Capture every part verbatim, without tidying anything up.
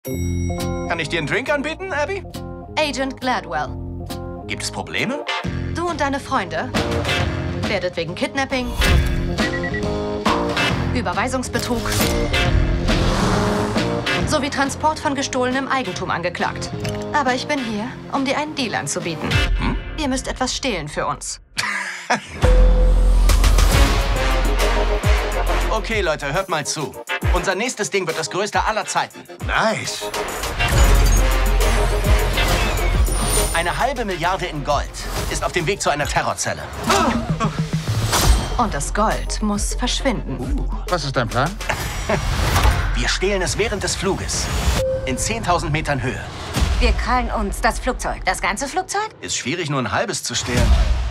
Kann ich dir einen Drink anbieten, Abby? Agent Gladwell. Gibt es Probleme? Du und deine Freunde werdet wegen Kidnapping, Überweisungsbetrug sowie Transport von gestohlenem Eigentum angeklagt. Aber ich bin hier, um dir einen Deal anzubieten. Hm? Ihr müsst etwas stehlen für uns. Okay, Leute, hört mal zu. Unser nächstes Ding wird das größte aller Zeiten. Nice. Eine halbe Milliarde in Gold ist auf dem Weg zu einer Terrorzelle. Und das Gold muss verschwinden. Uh, was ist dein Plan? Wir stehlen es während des Fluges. In zehntausend Metern Höhe. Wir krallen uns das Flugzeug. Das ganze Flugzeug? Ist schwierig, nur ein halbes zu stehlen.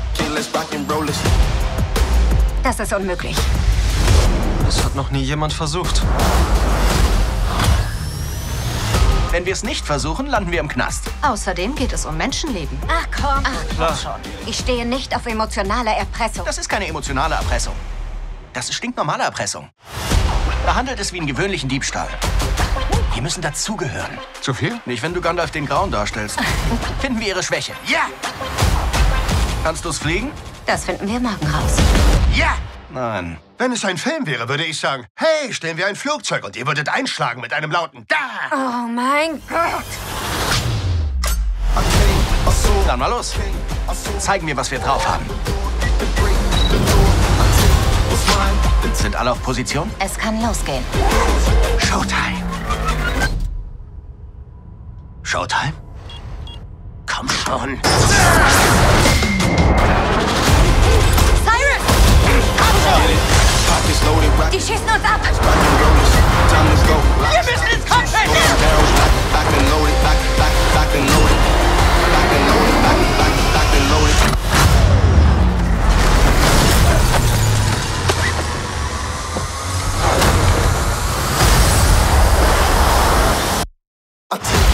Das ist unmöglich. Das hat noch nie jemand versucht. Wenn wir es nicht versuchen, landen wir im Knast. Außerdem geht es um Menschenleben. Ach komm. Ach, Klar. schon. Ich stehe nicht auf emotionale Erpressung. Das ist keine emotionale Erpressung. Das ist stinknormale Erpressung. Behandelt es wie einen gewöhnlichen Diebstahl. Wir müssen dazugehören. Zu viel? Nicht, wenn du Gandalf den Grauen darstellst. Finden wir ihre Schwäche. Ja! Kannst du's fliegen? Das finden wir morgen raus. Ja! Nein. Wenn es ein Film wäre, würde ich sagen, hey, stellen wir ein Flugzeug und ihr würdet einschlagen mit einem lauten Da! Oh mein Gott. Dann mal los. Zeigen wir, was wir drauf haben. Sind alle auf Position? Es kann losgehen. Showtime. Showtime? Komm schon. Cyrus! Die schießen uns ab! Wir müssen ins Cockpit! I take